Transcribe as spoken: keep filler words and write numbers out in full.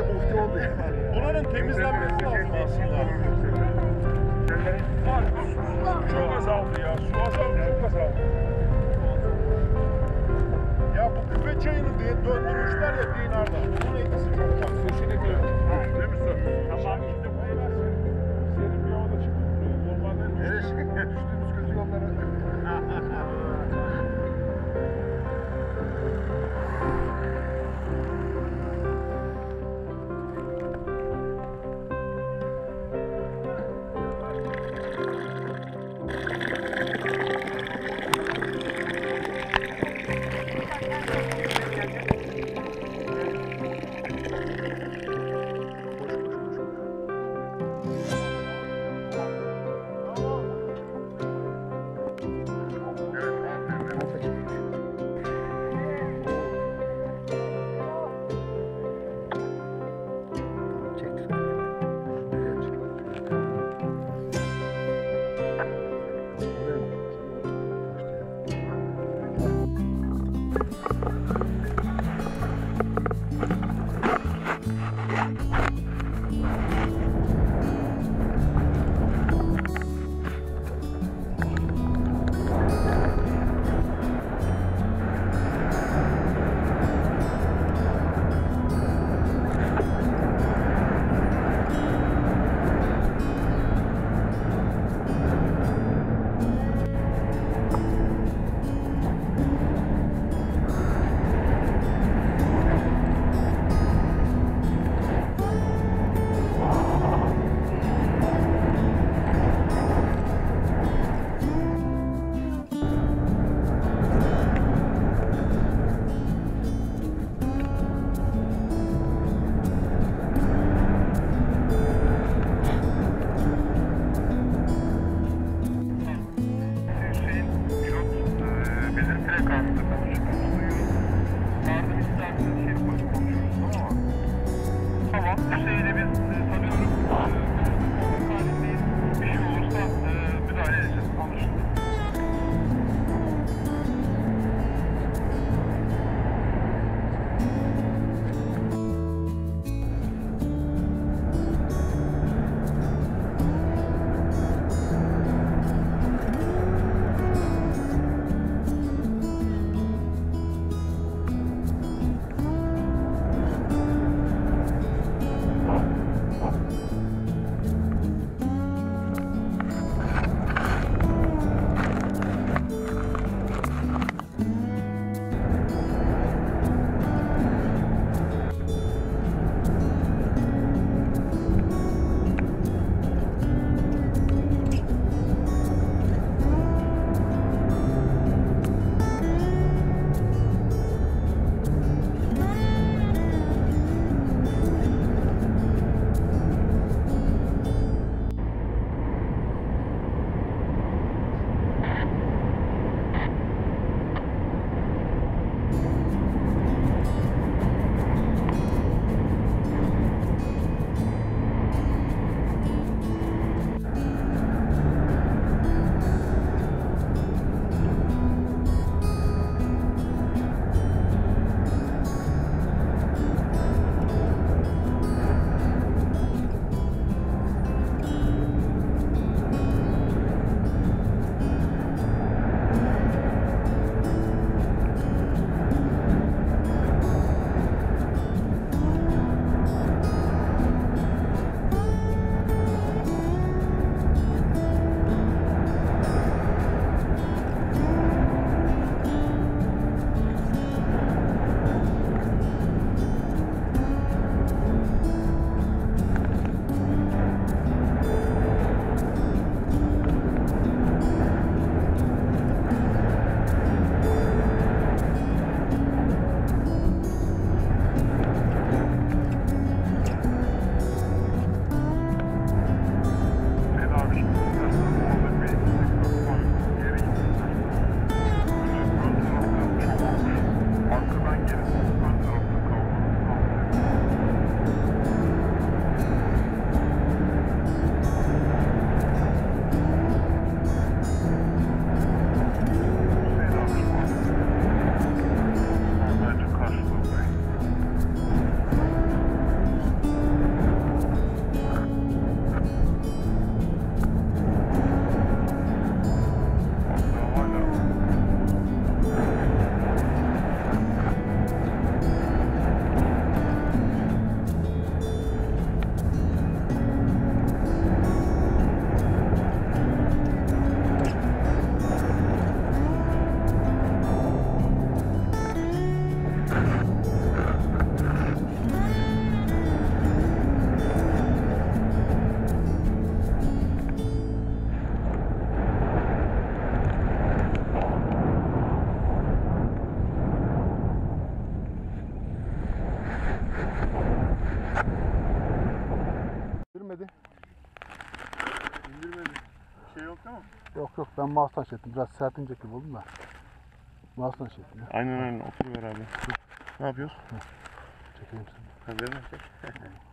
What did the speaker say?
böyle ufti oldu yani. Buranın temizlenmesi lazım aslında. Var, su çok azaldı ya. Su azaldı, çok azaldı. Ya bu küpe çayını diye döndürmüşler ya dinarda. Bunun etkisi çok fazla. Köşede koyuyor. Değil mi su? Tamam. İşte buraya senin bir yolda çıkıp normalde Neresi? Düştüğümüz kötü yollara. indirmedi. İndirmedi. Bir şey yok değil mi? Yok yok ben mouse'dan şey ettim. Biraz sertinecek gibi oldum da. Mouse'dan şey ettim ya. Aynen aynen oturuver abi. Ne yapıyoruz? Çekeyim seni. Ha, verme çek.